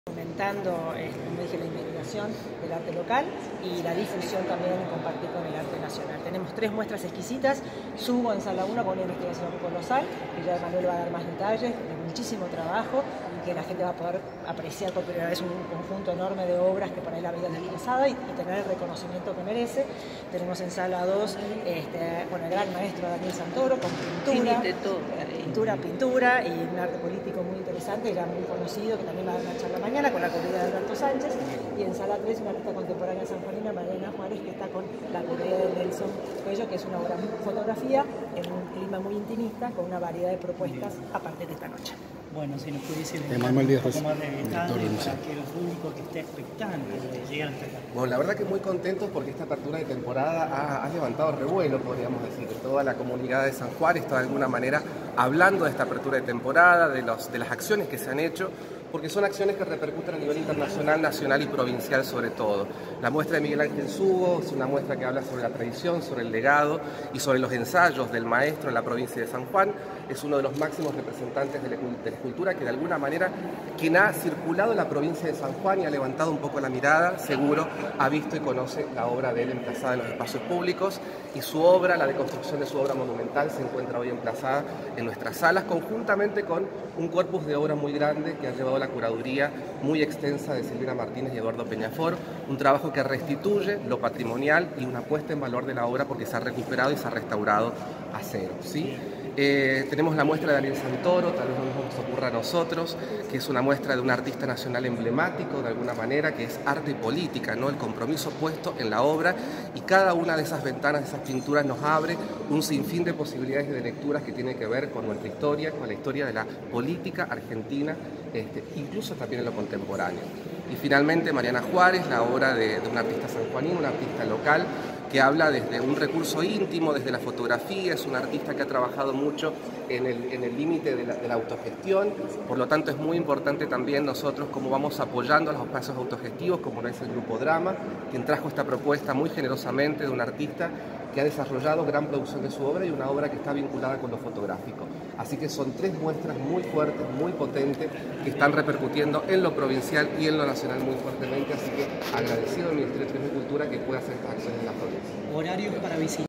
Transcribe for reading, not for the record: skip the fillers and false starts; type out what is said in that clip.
Fomentando, como dije, la investigación del arte local y la difusión también y compartir con el arte nacional. Tenemos 3 muestras exquisitas, Subo en Sala 1 con una investigación colosal, que ya Manuel va a dar más detalles, de muchísimo trabajo y que la gente va a poder apreciar por primera vez un conjunto enorme de obras que por ahí la vida desplazada y tener el reconocimiento que merece. Tenemos en Sala 2 el gran maestro Daniel Santoro con pintura y un arte político muy interesante, ya muy conocido, que también va a dar una charla mañana con la corrida de Alberto Sánchez. Y en Sala 3 una artista contemporánea sanjuanina, Mariana Juárez, que está con la corrida de Nelson Cuello, que es una obra fotografía en un clima muy intimista con una variedad de propuestas a partir de esta noche. Bueno, si nos pudiese un poco más de detalle para que el público que esté expectante de llegar hasta acá. Bueno, la verdad que muy contentos porque esta apertura de temporada ha levantado revuelo, podríamos decir. Toda la comunidad de San Juan está de alguna manera hablando de esta apertura de temporada, de las acciones que se han hecho, porque son acciones que repercuten a nivel internacional, nacional y provincial sobre todo. La muestra de Miguel Ángel Subo es una muestra que habla sobre la tradición, sobre el legado y sobre los ensayos del maestro en la provincia de San Juan. Es uno de los máximos representantes de la escultura que de alguna manera, quien ha circulado en la provincia de San Juan y ha levantado un poco la mirada, seguro ha visto y conoce la obra de él emplazada en los espacios públicos, y su obra, la deconstrucción de su obra monumental, se encuentra hoy emplazada en nuestras salas, conjuntamente con un corpus de obra muy grande que ha llevado la curaduría muy extensa de Silvina Martínez y Eduardo Peñafort, un trabajo que restituye lo patrimonial y una puesta en valor de la obra porque se ha recuperado y se ha restaurado a cero, ¿sí? Tenemos la muestra de Daniel Santoro, tal vez no nos ocurra a nosotros, que es una muestra de un artista nacional emblemático de alguna manera, que es arte y política, ¿no? El compromiso puesto en la obra, y cada una de esas ventanas, de esas pinturas, nos abre un sinfín de posibilidades y de lecturas que tienen que ver con nuestra historia, con la historia de la política argentina, incluso también en lo contemporáneo. Y finalmente Mariana Juárez, la obra de un artista sanjuanino, un artista local, que habla desde un recurso íntimo, desde la fotografía. Es un artista que ha trabajado mucho en el límite de la autogestión, por lo tanto es muy importante también nosotros cómo vamos apoyando a los espacios autogestivos, como lo es el Grupo Drama, quien trajo esta propuesta muy generosamente de un artista que ha desarrollado gran producción de su obra y una obra que está vinculada con lo fotográfico. Así que son 3 muestras muy fuertes, muy potentes, que están repercutiendo en lo provincial y en lo nacional muy fuertemente, así que agradecido al Ministerio de Turismo y Cultura que pueda hacer estas acciones en la provincia. Horarios para visitar.